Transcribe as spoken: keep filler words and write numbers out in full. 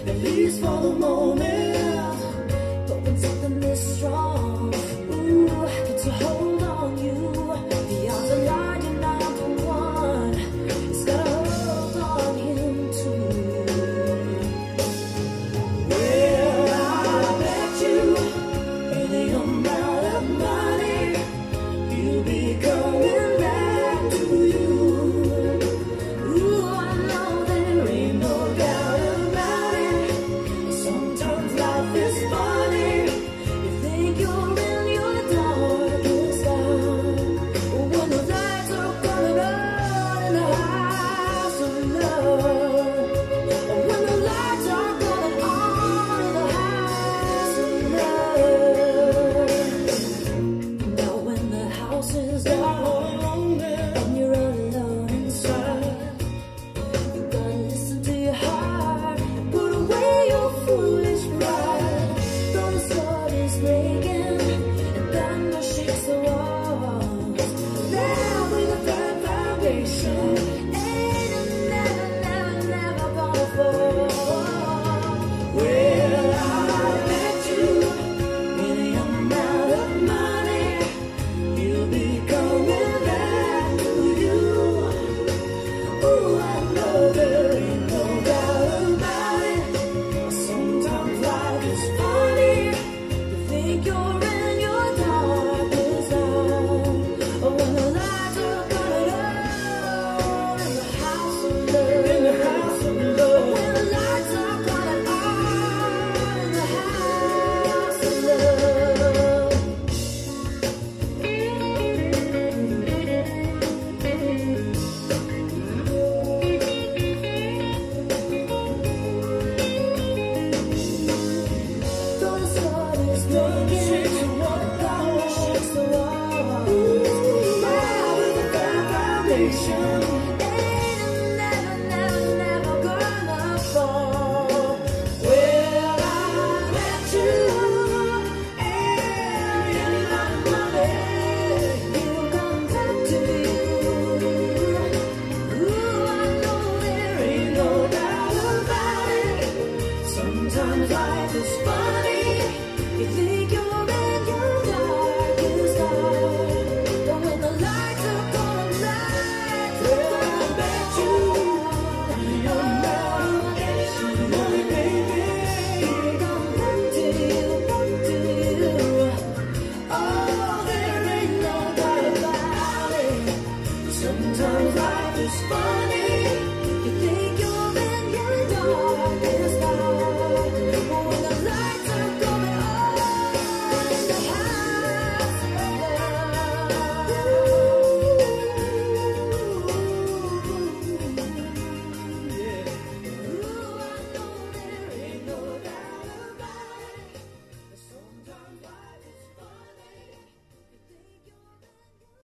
at least for the moment. But when something is strong, ooh, puts a hold on you, the odds are large and not the one. It's got a hold on him too. Well, I bet you any amount of money you'll be coming back to you. Ooh, I know there ain't no doubt about it. Sometimes life is funny. You think you're in your darkest hour, when the lights are coming on in the house of love. When the lights are coming on in the house of love. Now when the house is dark and you're alone inside, you gotta listen to your heart and put away your foolish pride. Though the sun is breaking and thunder shakes the walls, now with a firm foundation, ain't it never, never, never gonna fall. Well, I bet you any amount of money you'll be coming back to you. Ooh, I know there ain't no doubt about it. Sometimes life is funny. You think you're in your darkest hour, when the lights are coming on in the house of love. In the house of love. When the lights are coming on in the house of love. Though the sun is breaking and thunder shakes the walls, now with a firm foundation, ain't it never, never, never gonna fall. Well, I bet you any amount of money will come back to you. Ooh, I know there ain't no doubt about it. Sometimes life is funny. You think you're in your darkest hour, but when the lights are gone back, well, I bet you any amount of money, baby, will come back to you, back to you. Oh, there ain't no doubt about it. Sometimes life is funny.